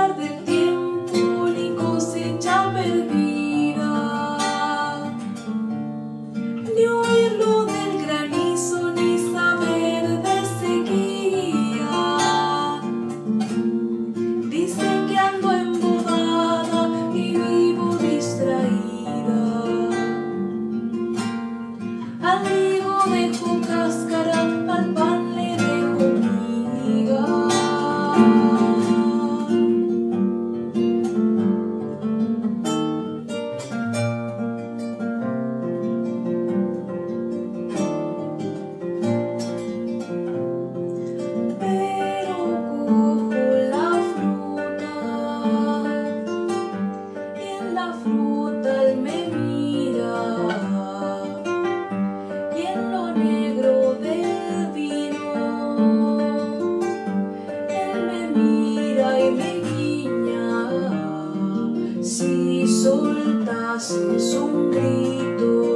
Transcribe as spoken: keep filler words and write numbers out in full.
pasar del tiempo ni cosecha perdida, ni oírlo del granizo, ni saber de sequía. Dicen que ando embobada y vivo distraída. Al trigo dejo cáscara, al pan le dejo miga. Pero cojo la fruta y en la fruta él me mira, y en lo negro del vino él me mira y me guiña. Si soltases un grito